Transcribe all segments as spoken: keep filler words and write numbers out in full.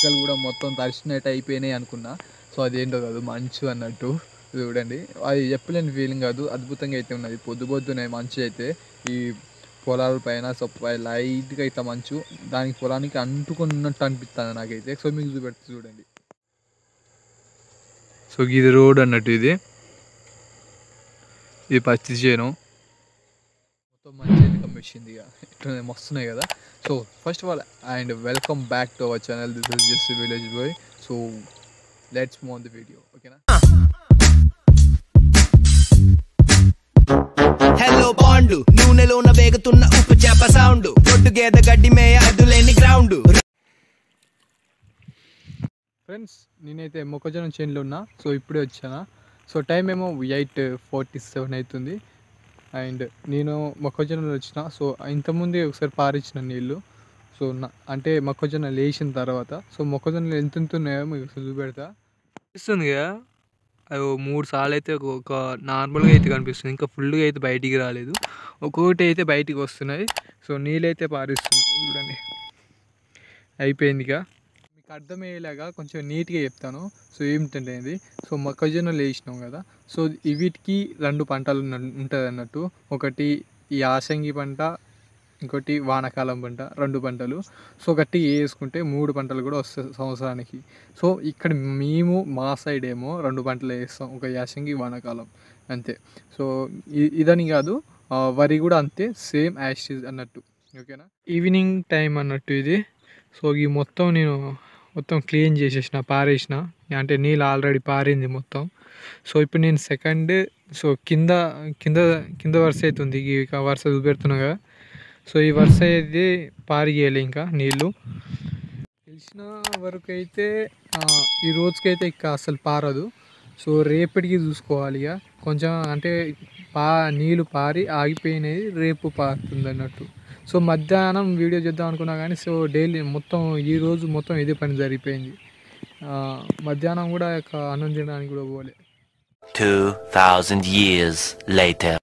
మొగ్గలు కూడా మొత్తం తడిచినట్టు అయిపోయినాయి అనుకున్నా. సో అదేంటో కాదు, మంచు అన్నట్టు చూడండి. అది చెప్పలేని ఫీలింగ్ కాదు, అద్భుతంగా అయితే ఉన్నది. పొద్దు పొద్దునే మంచు అయితే ఈ పొలాల పైన సో లైట్గా అయితే మంచు దానికి పొలానికి అంటుకొని ఉన్నట్టు అనిపిస్తుంది నాకైతే. సో మీకు చూపెడుతుంది చూడండి. సో ఇది రోడ్ అన్నట్టు, ఇది ఇది పచ్చి చేను మొత్తం మంచి అయితే కమ్మించింది. ఇక ఇట్లా మస్తున్నాయి కదా. So first of all and welcome back to our channel. This is just village boy. So let's move on the video, ఓకేనా. హలో బాండు నూనెలోన వేగుతున్న ఉప్పు చేప సౌండ్ కొట్టు గేద గడ్డి మేయ అదులేని గ్రౌండ్. ఫ్రెండ్స్ నేనైతే మొక్కజొన్న చేనులో ఉన్నా. సో ఇప్పుడే వచ్చానా. సో టైం ఏమో ఎయిట్ ఫార్టీ సెవెన్ అవుతుంది. అండ్ నేను మొక్కజొన్నలు వచ్చిన. సో ఇంతకుముందే ఒకసారి పారించిన నీళ్ళు. సో నా అంటే మొక్కజొన్న లేచిన తర్వాత సో మొక్కజొన్నలు ఎంత ఎంత ఉన్నాయో మీకు చూపెడతా. కనిపిస్తుంది కదా, అవి మూడు సార్లు అయితే ఒక నార్మల్గా అయితే కనిపిస్తుంది, ఇంకా ఫుల్గా అయితే బయటికి రాలేదు. ఒక్కొక్కటి అయితే బయటికి వస్తున్నాయి. సో నీళ్ళైతే పారిస్తున్నాయి చూడండి. అయిపోయింది ఇక. మీకు అర్థమయ్యేలాగా కొంచెం నీట్గా చెప్తాను. సో ఏమిటంటే ఇది, సో మొక్కజొన్నలు వేసినాం కదా. సో వీటికి రెండు పంటలు ఉంటుంది అన్నట్టు. ఒకటి ఈ యాసంగి పంట, ఇంకోటి వానాకాలం పంట, రెండు పంటలు. సో గట్టి వేసుకుంటే మూడు పంటలు కూడా వస్తాయి సంవత్సరానికి. సో ఇక్కడ మేము మా సైడ్ ఏమో రెండు పంటలు వేస్తాం, ఒక యాసంగి వానాకాలం అంతే. సో ఇదని కాదు, వరి కూడా అంతే, సేమ్ యాష్ అన్నట్టు, ఓకేనా. ఈవినింగ్ టైం అన్నట్టు ఇది. సో ఈ మొత్తం నేను మొత్తం క్లీన్ చేసేసిన, పారేసిన, అంటే నీళ్ళు ఆల్రెడీ పారింది మొత్తం. సో ఇప్పుడు నేను సెకండ్ సో కింద కింద కింద వరుస అవుతుంది, ఇక వరుస చూపెడుతున్నా కదా. సో ఈ వరుస అయితే పారిగేయాలి ఇంకా నీళ్ళు. తెలిసిన వరకు అయితే ఈ రోజుకైతే ఇక అసలు పారదు. సో రేపటికి చూసుకోవాలి ఇక. కొంచెం అంటే పా నీళ్ళు పారి ఆగిపోయినది రేపు పారుతుంది అన్నట్టు. సో మధ్యాహ్నం వీడియో చేద్దాం అనుకున్నా కానీ సో డైలీ మొత్తం ఈరోజు మొత్తం ఇదే పని జరిగిపోయింది. మధ్యాహ్నం కూడా ఇక అన్నం తినడానికి కూడా పోలే. two thousand years later.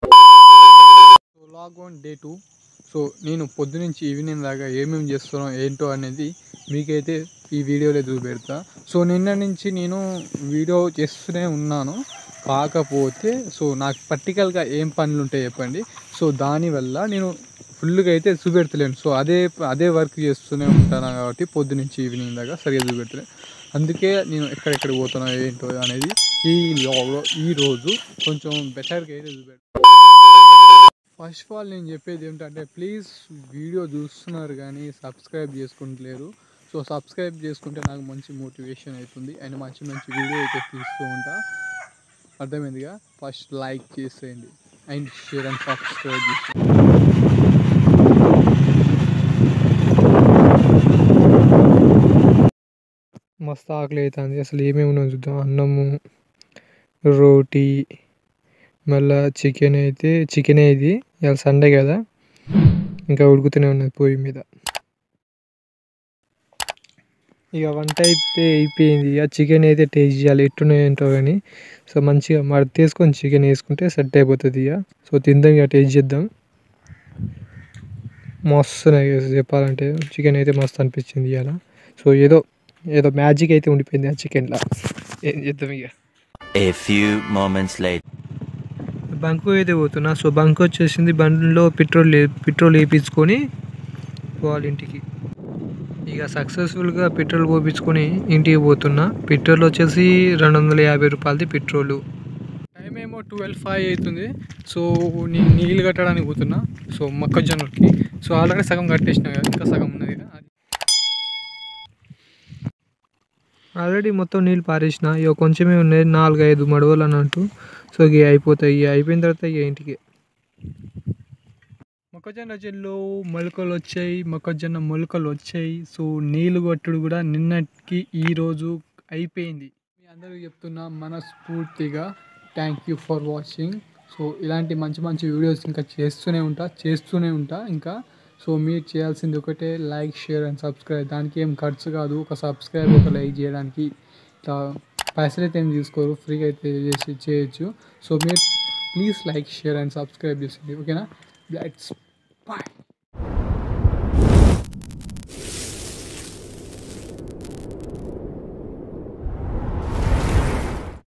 So log on day two. So నేను పొద్దు నుంచి ఈవినింగ్ దాకా ఏమేమి చేస్తున్నాం ఏంటో అనేది మీకైతే ఈ వీడియోలో చూపెడతా. సో నిన్న నుంచి నేను వీడియో చేస్తూనే ఉన్నాను, కాకపోతే సో నాకు ప్రాక్టికల్గా ఏం పనులు ఉంటాయి చెప్పండి. సో దానివల్ల నేను ఫుల్గా అయితే చూపెడతలేను. సో అదే అదే వర్క్ చేస్తూనే ఉంటాను కాబట్టి పొద్దు నుంచి ఈవినింగ్ దాకా సరిగ్గా చూపెడతలేను. అందుకే నేను ఎక్కడెక్కడ పోతున్నా ఏంటో అనేది ఈ లాగ్లో ఈరోజు కొంచెం బెటర్గా అయితే చూపెడతాను. ఫస్ట్ ఆఫ్ ఆల్ నేను చెప్పేది ఏమిటంటే, ప్లీజ్ వీడియో చూస్తున్నారు కానీ సబ్స్క్రైబ్ చేసుకుంటలేరు. సో సబ్స్క్రైబ్ చేసుకుంటే నాకు మంచి మోటివేషన్ అవుతుంది అండ్ మంచి మంచి వీడియో అయితే తీస్తూ ఉంటా, అర్థమైందిగా. ఫస్ట్ లైక్ చేసేయండి అండ్ షేర్ అండ్ సబ్స్క్రైబ్ చేసేయండి. మస్తు ఆకలి అవుతుంది. అసలు ఏమేమి ఉన్నాయో చూద్దాం. అన్నము, రోటీ, మళ్ళీ చికెన్ అయితే చికెన్ ఇది ఇవాళ సండే కదా, ఇంకా ఉడుకుతూనే ఉన్నది పొయ్యి మీద. ఇక వంట అయితే అయిపోయింది. ఇక చికెన్ అయితే టేస్ట్ చేయాలి ఎట్టున్నాయి ఏంటో కానీ. సో మంచిగా మడత తీసుకొని చికెన్ వేసుకుంటే సెట్ అయిపోతుంది ఇక. సో తిందాం ఇక, టేస్ట్ చేద్దాం. మస్తు చెప్పాలంటే చికెన్ అయితే మస్తు అనిపించింది ఇవాళ. సో ఏదో ఏదో మ్యాజిక్ అయితే ఉండిపోయింది ఆ చికెన్లో. ఏం చేద్దాం ఇక. A few moments later. Bunk అయితే పోతున్నా. సో బంక్ వచ్చేసింది, బండిలో పెట్రోల్ పెట్రోల్ వేయించుకొని పోవాలి ఇంటికి. ఇక సక్సెస్ఫుల్గా పెట్రోల్ పోయించుకొని ఇంటికి పోతున్నా. పెట్రోల్ వచ్చేసి రెండు వందల యాభై రూపాయలది పెట్రోలు. టైం ఏమో ట్వెల్వ్ ఫైవ్ అవుతుంది. సో నేను నీళ్ళు కట్టడానికి పోతున్నా. సో మొక్కజొన్నకి సో ఆల్రెడీ సగం కట్టేసిన కదా, ఇంకా సగం ఉన్నది కదా. ఆల్రెడీ మొత్తం నీళ్ళు పారేసిన, ఇక కొంచెమే ఉన్నాయి, నాలుగు ఐదు మడవలు అన్నట్టు. సో ఇక అయిపోతాయి. ఇక అయిపోయిన తర్వాత ఇక ఇంటికి. మొక్కజొన్న చెట్లు మొలకలు వచ్చాయి, మొక్కజొన్న మొలకలు వచ్చాయి. సో నీళ్ళు కొట్టుడు కూడా నిన్నటికి ఈరోజు అయిపోయింది. మీ అందరికీ చెప్తున్నా మనస్ఫూర్తిగా thank you for watching. So ఇలాంటి మంచి మంచి వీడియోస్ ఇంకా చేస్తూనే ఉంటా చేస్తూనే ఉంటా ఇంకా. సో మీరు చేయాల్సింది ఒకటే, లైక్ షేర్ అండ్ సబ్స్క్రైబ్. దానికి ఏం ఖర్చు కాదు, ఒక సబ్స్క్రైబ్ ఒక లైక్ చేయడానికి. ఇట్లా పైసలు అయితే ఏం తీసుకోరు, ఫ్రీగా అయితే చేసి చేయొచ్చు. సో మీరు please like share and subscribe చేయండి, ఓకేనా. Let's bye.